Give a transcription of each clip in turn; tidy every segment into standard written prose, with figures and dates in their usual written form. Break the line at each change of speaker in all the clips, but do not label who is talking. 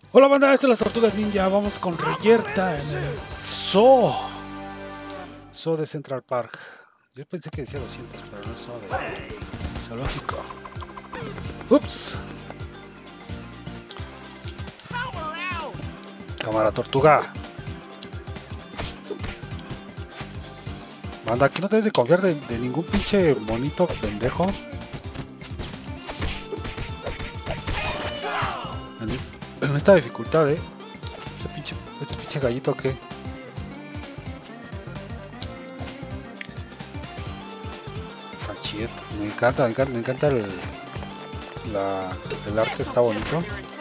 Hola banda, estas son las Tortugas Ninja. Vamos con Reyerta en el Zoo. Zoo de Central Park. Yo pensé que decía 200, pero no es Zoo de zoológico. Ups. Cámara Tortuga. Banda, aquí no debes de confiar de ningún pinche monito pendejo. En esta dificultad, este pinche gallito que está chido. Me encanta el arte, está bonito.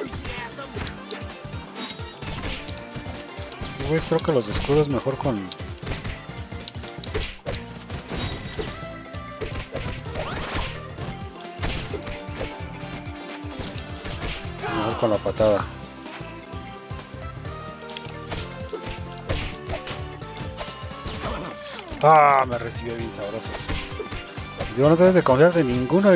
Y pues creo que los escudos mejor con la patada. Ah, me recibió bien sabroso. Digo, no debes de confiar de ninguno.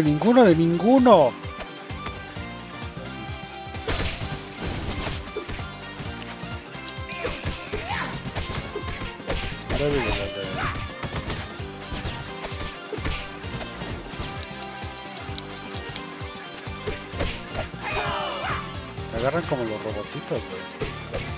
Me agarran como los robotcitos, güey.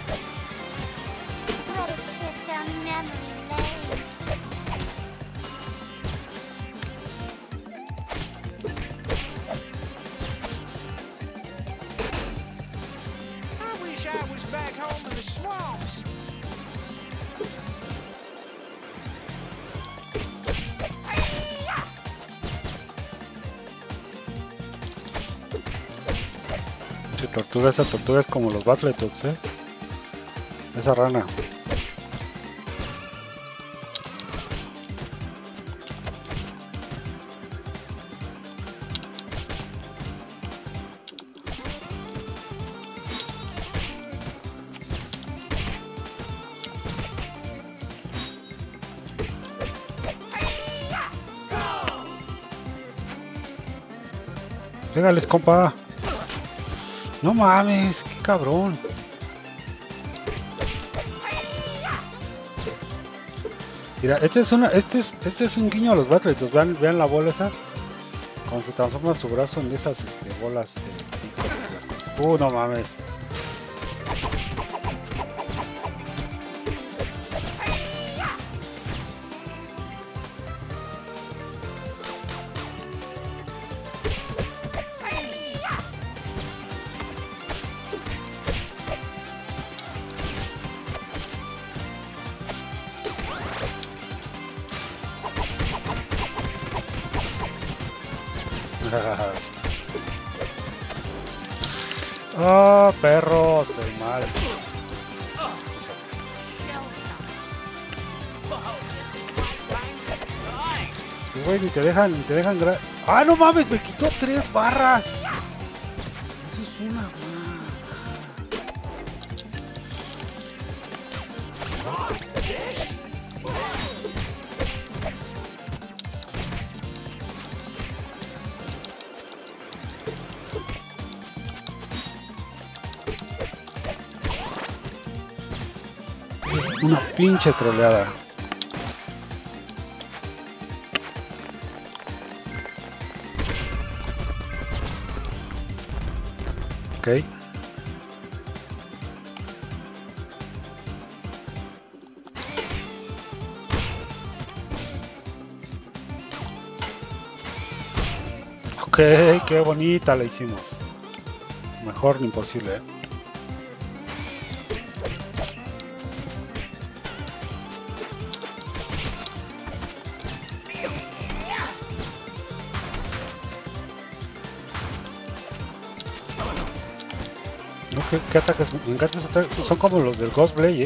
Esa tortuga es como los Battletoads, esa rana. Pégales, compa. No mames, qué cabrón. Mira, este es un guiño a los Battletoads. Vean la bola esa. Cuando se transforma su brazo en esas bolas de picos. No mames. Oh, perros, estoy mal. Güey, ni te dejan ¡Ah, no mames! Me quitó 3 barras. Eso es una. Una pinche troleada. Ok. Ok, qué bonita la hicimos. Mejor ni imposible, ¿Qué ataques? Me encanta ese ataque. Son como los del Ghost Blade,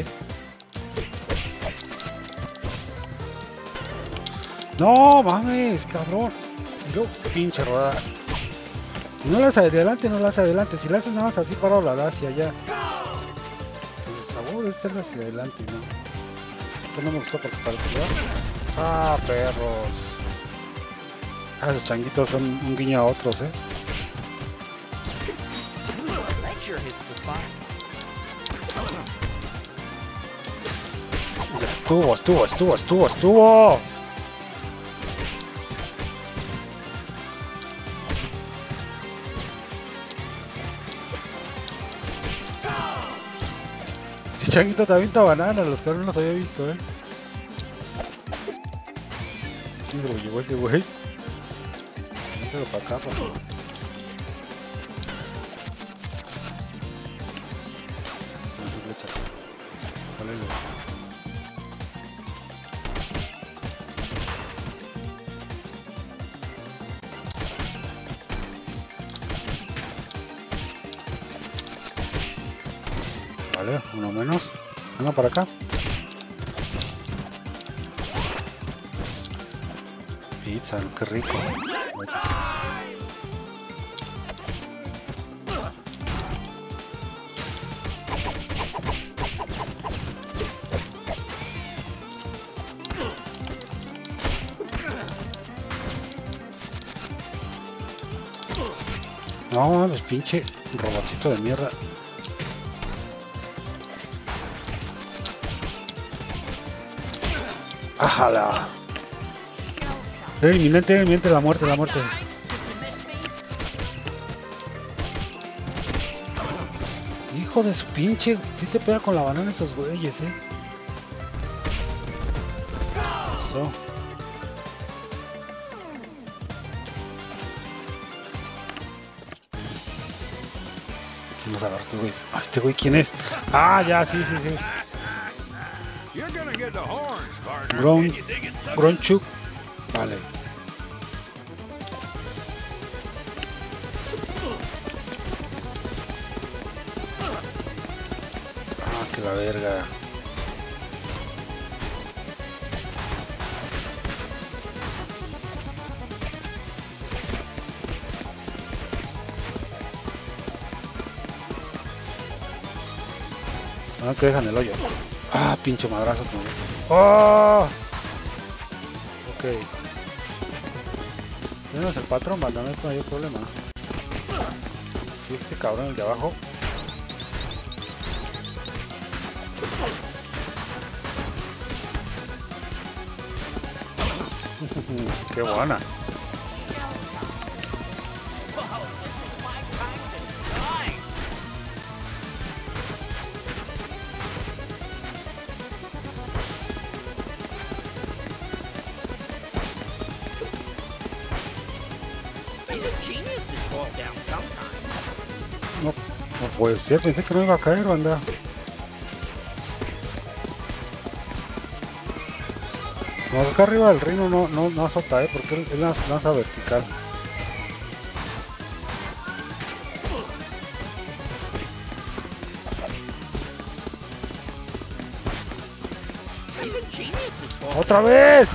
No mames, cabrón. Y luego, pinche rodada. No la haces adelante, Si la haces nada más así parado, la das hacia allá. Entonces, la voy a estar hacia adelante, ¿no? Eso no me gustó porque parece que Ah, perros. Esos changuitos son un guiño a otros, Ya estuvo. Si Changuito te avienta banana, los que no los había visto, ¿Quién se lo llevó ese güey? Mételo para acá, por favor. Vale, uno menos. Venga para acá. Pizza, qué rico. No, pues pinche robotito de mierda. ¡Ájala! Inminente la muerte. Hijo de su pinche. Sí te pega con la banana esos güeyes, Eso. ¿Quién los agarra estos güeyes? Ah, ¿este güey quién es? Ah, ya, sí. Gronchuk. Vale. Ah, que la verga. No, que dejan el hoyo. Ah, pinche madrazo. ¡Oh! Ok. Tenemos el patrón, no hay mayor problema. Y este cabrón, el de abajo. ¡Qué buena! No puede ser, pensé que no iba a caer, banda. No, acá arriba del reino no azota, porque él lanza vertical. ¡Otra vez!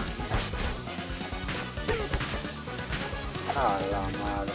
¡A la madre!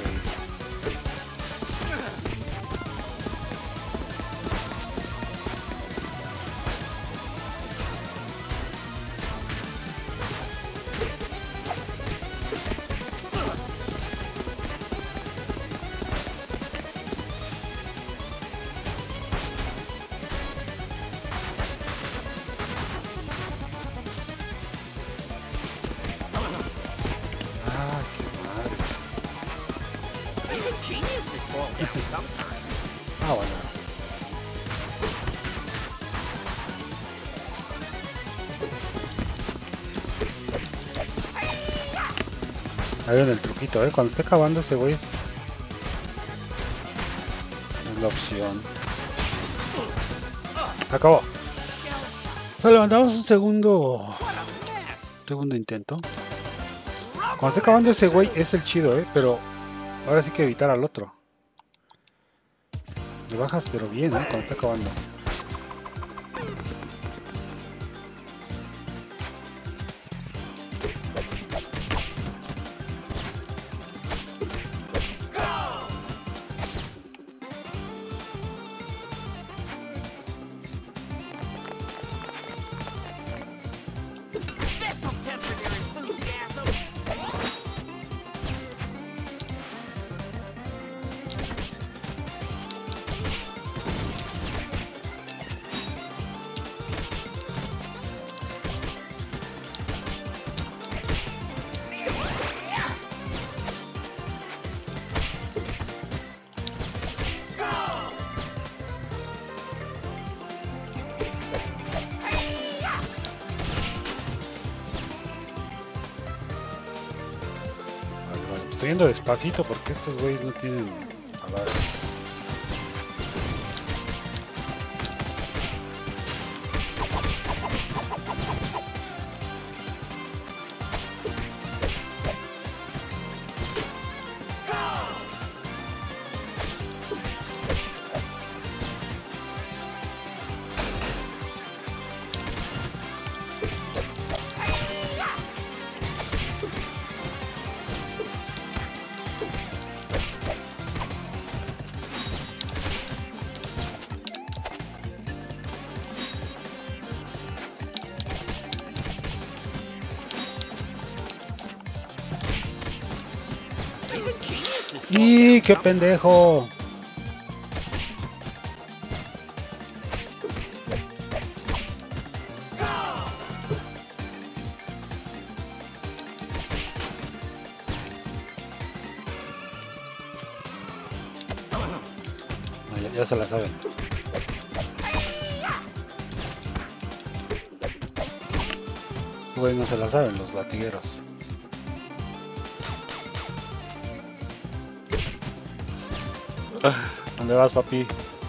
Ah, bueno. Ahí viene el truquito, cuando esté acabando ese güey es la opción. Acabó. Lo levantamos un segundo intento. Cuando esté acabando ese güey es el chido, pero ahora sí que evitar al otro. Le bajas pero bien, cuando está acabando. Estoy yendo despacito porque estos güeyes no tienen palabras. ¡Y qué pendejo! No, ya se la saben. Güey, no se la saben los latigueros. ¿Dónde vas, papi?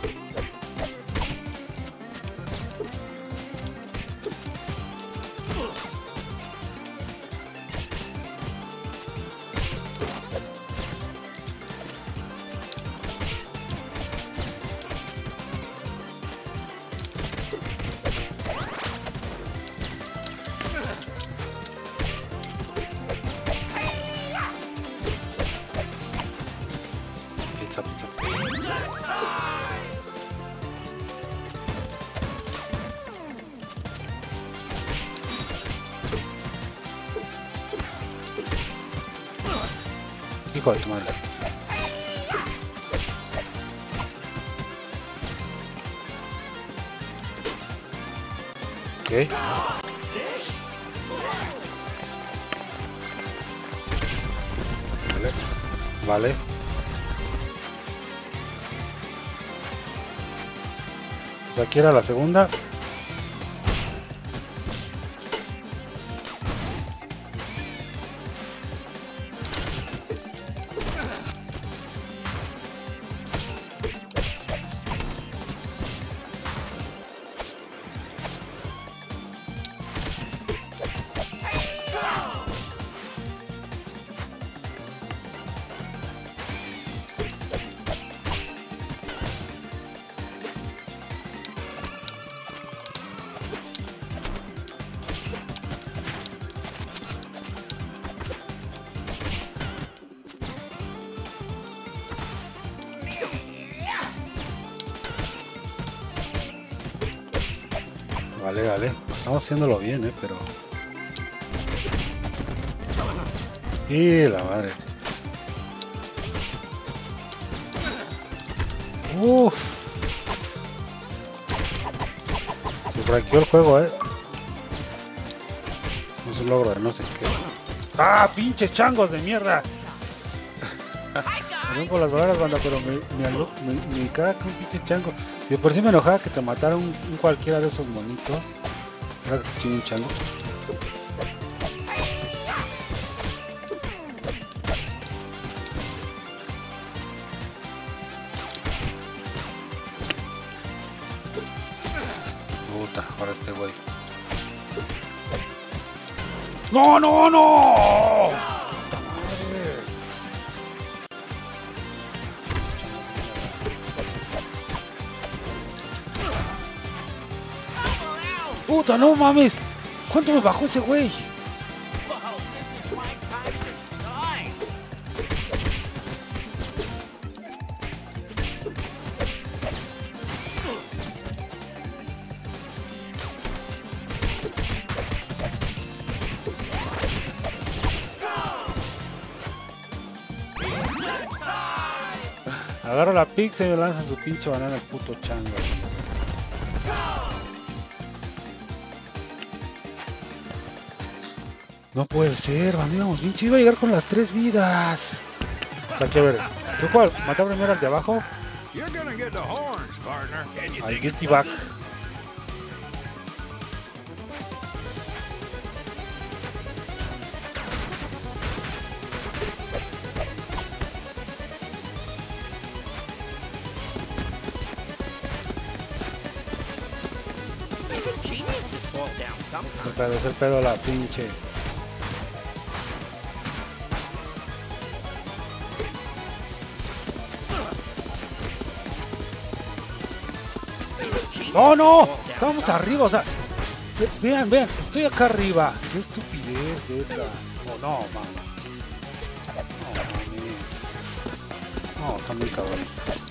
Pizza, pizza, pizza. Hijo de tu madre. Ok. Vale. Vale. Pues aquí era la segunda. Vale, vale. Estamos haciéndolo bien, pero... Y la madre. Se franqueó el juego, No es un logro de no sé qué. ¡Ah, pinches changos de mierda! Perdón por las palabras, banda, pero me caga que un pinche chango. Si de por sí me enojaba que te matara un cualquiera de esos monitos, ahora que te chingue un chango. Puta, ahora este güey. ¡No, no, no! ¡Puta, no mames! ¿Cuánto me bajó ese güey? Agarro la pizza y me lanza su pinche banana al puto chango. No puede ser, bandíamos bien chido a llegar con las 3 vidas. Está chévere. ¿Tú cuál? ¿Matar primero al de abajo? Al Guilty Back. Es el pedo la pinche. ¡Oh, no! Estamos arriba, o sea. Vean, vean, estoy acá arriba. Qué estupidez de esa. Oh, no, mames. No, mames. No, está muy cabrón.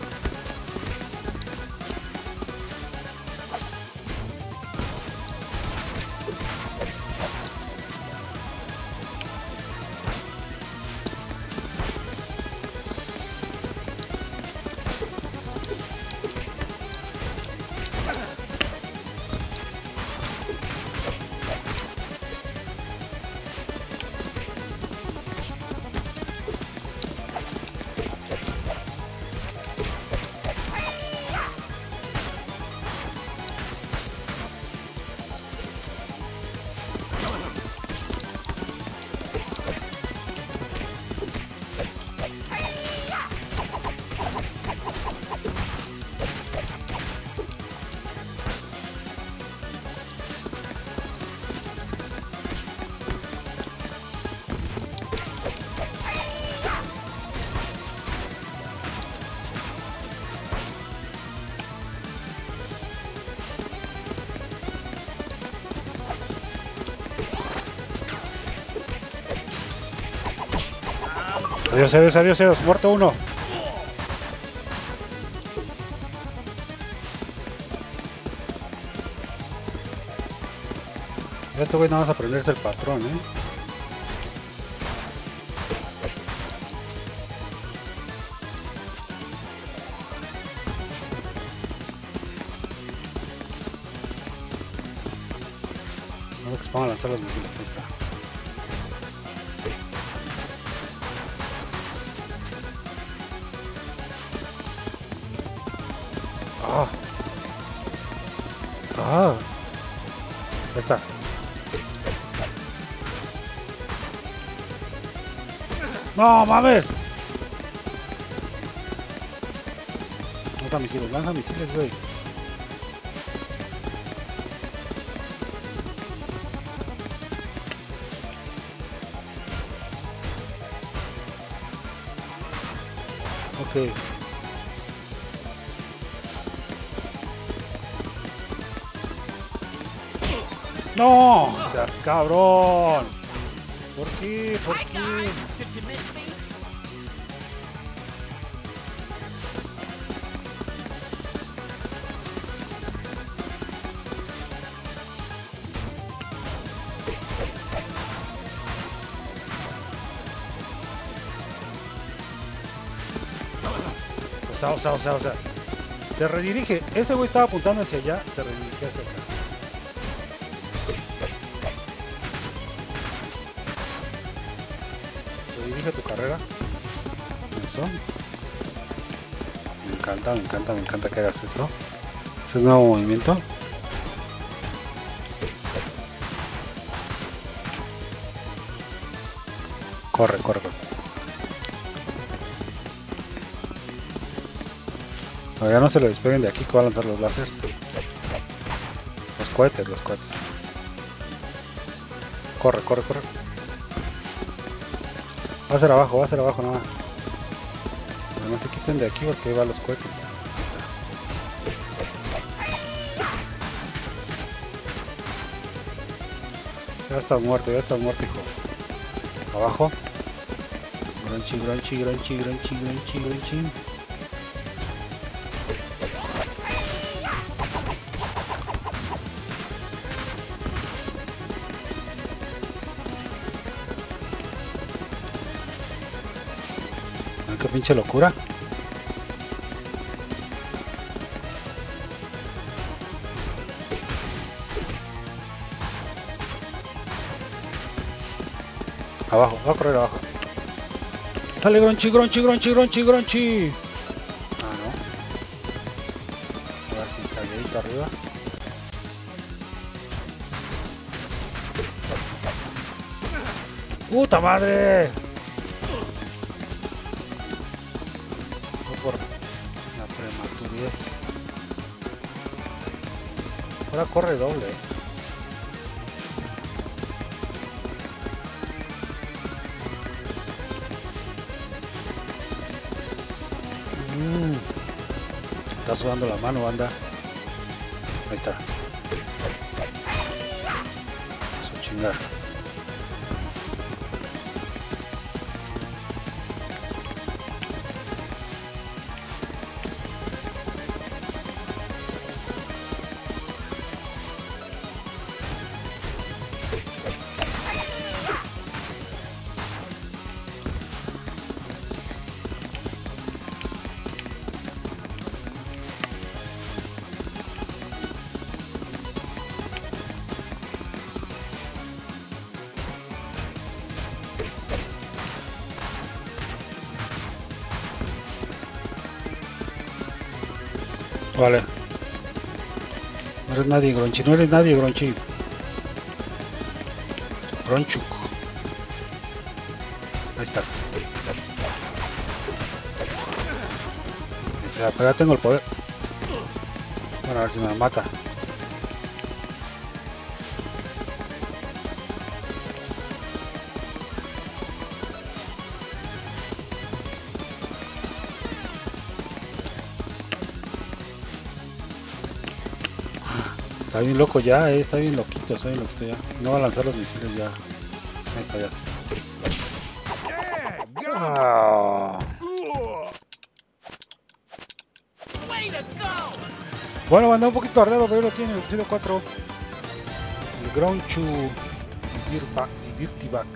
Adiós, adiós, adiós, adiós. Muerto uno. Esto, güey, nada más aprenderse el patrón, No, que se pongan a lanzar los misiles. Ahí está. Ahí está. ¡No mames! Lanza misiles, güey. Ok. ¡No! ¡Seas cabrón! ¿Por qué? ¿Por qué? O sea. Se redirige. Ese güey estaba apuntando hacia allá. Se redirige hacia acá. Redirige tu carrera. Eso. Me encanta que hagas eso. Ese es nuevo movimiento. Corre. No, ya no se le despeguen de aquí que va a lanzar los láseres. Los cohetes. Corre. Va a ser abajo nada más. No se quiten de aquí porque ahí van los cohetes. Ya estás muerto, hijo. Abajo. Gronchi. Qué pinche locura. Abajo, va a correr abajo. Sale Gronchi. Ah, no. A ver si salidito arriba. ¡Puta madre! Por la prematurez. Ahora corre doble. Está sudando la mano, banda. Ahí está. Eso chingar. Vale. No eres nadie, Gronchi. No eres nadie, Gronchi. Gronchuk. Ahí estás. Pero ya tengo el poder. Bueno, a ver si me mata. Está bien loco ya, está bien loquito, está bien loquito ya. No va a lanzar los misiles ya. Ahí está ya. Ah. Bueno, mandó un poquito arredo, pero lo tiene el 04. El Gronchu y Dirtiback.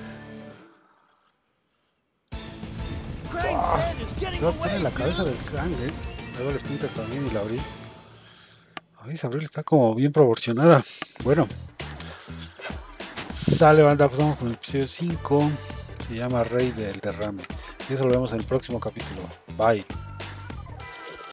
Todos tienen la cabeza del Krang, Luego el Splinter también y la Abril. Ay, esa Abril está como bien proporcionada. Bueno. Sale, banda, pasamos con el episodio 5. Se llama Rey del Derrame. Y eso lo vemos en el próximo capítulo. Bye.